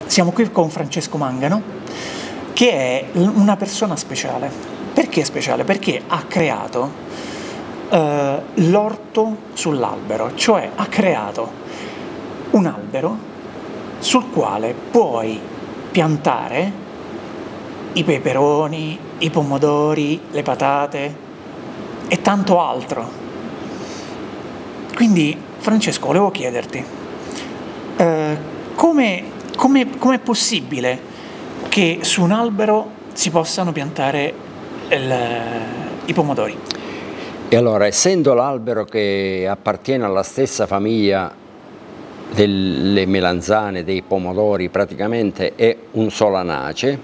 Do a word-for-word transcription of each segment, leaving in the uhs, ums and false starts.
Siamo qui con Francesco Mangano, che è una persona speciale. Perché speciale? Perché ha creato eh, l'orto sull'albero, cioè ha creato un albero sul quale puoi piantare i peperoni, i pomodori, le patate e tanto altro. Quindi, Francesco, volevo chiederti, eh, come come è possibile che su un albero si possano piantare il, i pomodori? E allora, essendo l'albero che appartiene alla stessa famiglia delle melanzane, dei pomodori, praticamente è un solanace,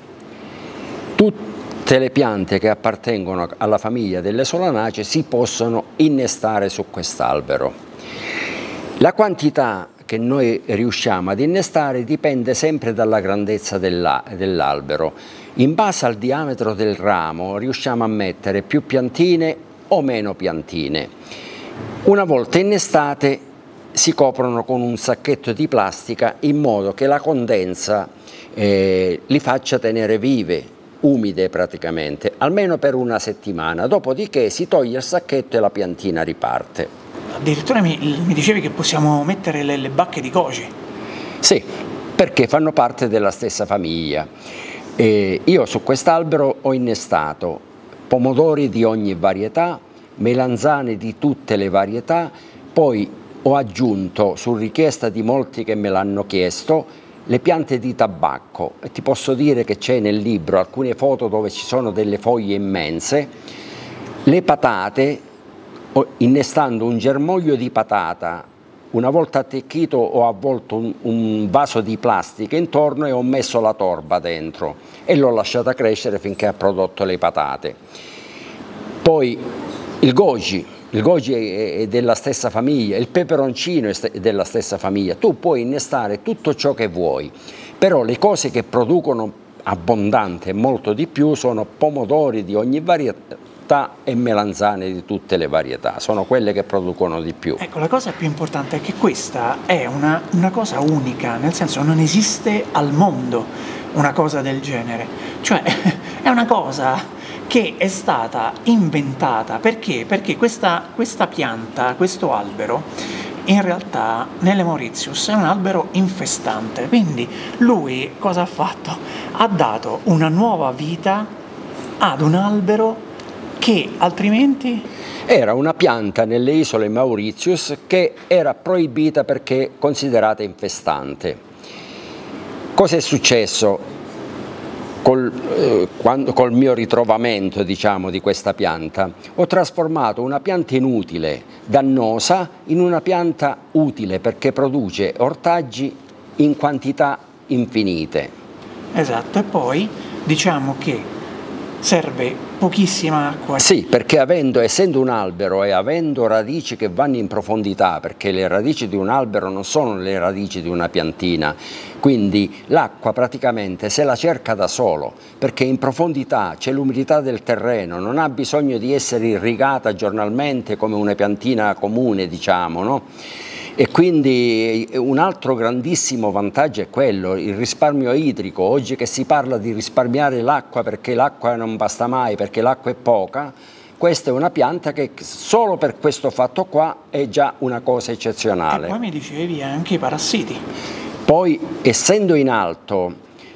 tutte le piante che appartengono alla famiglia delle solanacee si possono innestare su quest'albero. La quantità che noi riusciamo ad innestare dipende sempre dalla grandezza dell'albero. In base al diametro del ramo riusciamo a mettere più piantine o meno piantine. Una volta innestate si coprono con un sacchetto di plastica in modo che la condensa eh, li faccia tenere vive, umide praticamente, almeno per una settimana, dopodiché si toglie il sacchetto e la piantina riparte. Addirittura mi, mi dicevi che possiamo mettere le, le bacche di goji. Sì, perché fanno parte della stessa famiglia. E io su quest'albero ho innestato pomodori di ogni varietà, melanzane di tutte le varietà, poi ho aggiunto, su richiesta di molti che me l'hanno chiesto, le piante di tabacco. E ti posso dire che c'è nel libro alcune foto dove ci sono delle foglie immense, le patate. Innestando un germoglio di patata, una volta attecchito ho avvolto un, un vaso di plastica intorno e ho messo la torba dentro e l'ho lasciata crescere finché ha prodotto le patate. Poi il goji, il goji è, è della stessa famiglia, il peperoncino è della stessa famiglia, tu puoi innestare tutto ciò che vuoi, però le cose che producono abbondante e molto di più sono pomodori di ogni varietà e melanzane di tutte le varietà, sono quelle che producono di più. Ecco, la cosa più importante è che questa è una, una cosa unica, nel senso non esiste al mondo una cosa del genere, cioè è una cosa che è stata inventata, perché? Perché questa, questa pianta, questo albero, in realtà nelle Mauritius è un albero infestante, quindi lui cosa ha fatto? Ha dato una nuova vita ad un albero che altrimenti era una pianta nelle isole Mauritius che era proibita perché considerata infestante. Cosa è successo col, eh, quando, col mio ritrovamento, diciamo, di questa pianta? Ho trasformato una pianta inutile, dannosa, in una pianta utile perché produce ortaggi in quantità infinite. Esatto, e poi diciamo che serve pochissima acqua. Sì, perché avendo, essendo un albero e avendo radici che vanno in profondità, perché le radici di un albero non sono le radici di una piantina, quindi l'acqua praticamente se la cerca da solo, perché in profondità c'è l'umidità del terreno, non ha bisogno di essere irrigata giornalmente come una piantina comune, diciamo, no? E quindi un altro grandissimo vantaggio è quello, il risparmio idrico. Oggi che si parla di risparmiare l'acqua perché l'acqua non basta mai, perché l'acqua è poca, questa è una pianta che solo per questo fatto qua è già una cosa eccezionale. E poi mi dicevi anche i parassiti. Poi, essendo in alto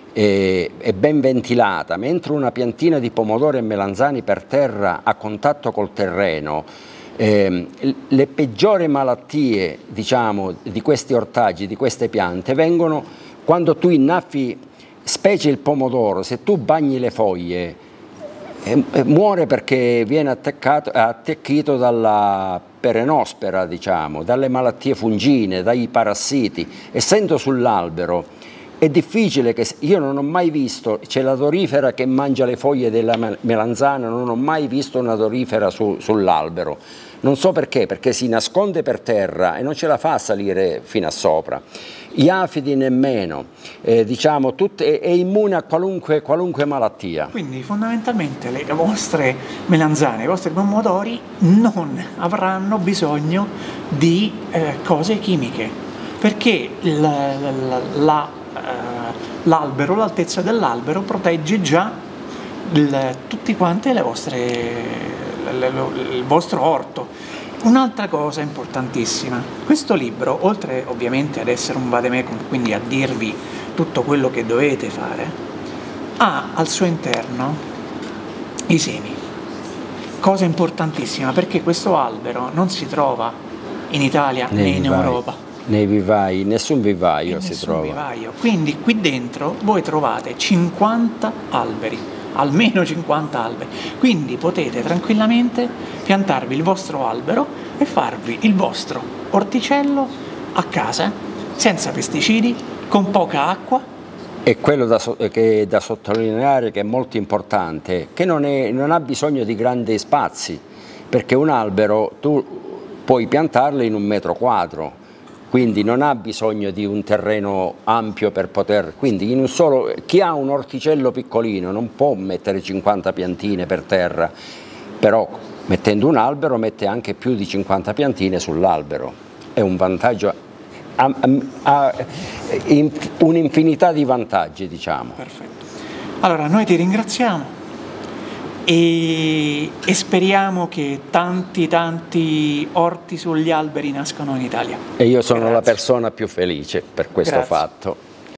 e eh, ben ventilata, mentre una piantina di pomodori e melanzani per terra a contatto col terreno, Eh, le peggiori malattie, diciamo, di questi ortaggi, di queste piante, vengono quando tu innaffi, specie il pomodoro, se tu bagni le foglie, eh, eh, muore perché viene attaccato, attecchito dalla perenospera, diciamo, dalle malattie fungine, dai parassiti. Essendo sull'albero è difficile che, io non ho mai visto, c'è la dorifera che mangia le foglie della melanzana, non ho mai visto una dorifera su, sull'albero. Non so perché, perché si nasconde per terra e non ce la fa a salire fino a sopra. Gli afidi nemmeno, eh, diciamo, tutte, è, è immune a qualunque, qualunque malattia. Quindi fondamentalmente le vostre melanzane, i vostri pomodori non avranno bisogno di eh, cose chimiche, perché la, la, la l'albero, l'altezza dell'albero protegge già il, tutti quante le vostre, le, le, il vostro orto. Un'altra cosa importantissima, questo libro, oltre ovviamente ad essere un vademecum, quindi a dirvi tutto quello che dovete fare, ha al suo interno i semi. Cosa importantissima, perché questo albero non si trova in Italia né in Europa. Nei vivai, nessun vivaio si nessun trova. Vivaio. Quindi qui dentro voi trovate cinquanta alberi, almeno cinquanta alberi, quindi potete tranquillamente piantarvi il vostro albero e farvi il vostro orticello a casa, senza pesticidi, con poca acqua. E quello da, che è da sottolineare, che è molto importante, che non, è, non ha bisogno di grandi spazi, perché un albero tu puoi piantarlo in un metro quadro, quindi non ha bisogno di un terreno ampio per poter, quindi in un solo, chi ha un orticello piccolino non può mettere cinquanta piantine per terra, però mettendo un albero mette anche più di cinquanta piantine sull'albero, è un vantaggio, ha, ha un'infinità di vantaggi, diciamo. Perfetto. Allora noi ti ringraziamo e, e speriamo che tanti tanti orti sugli alberi nascano in Italia. E io sono Grazie. la persona più felice per questo Grazie. fatto.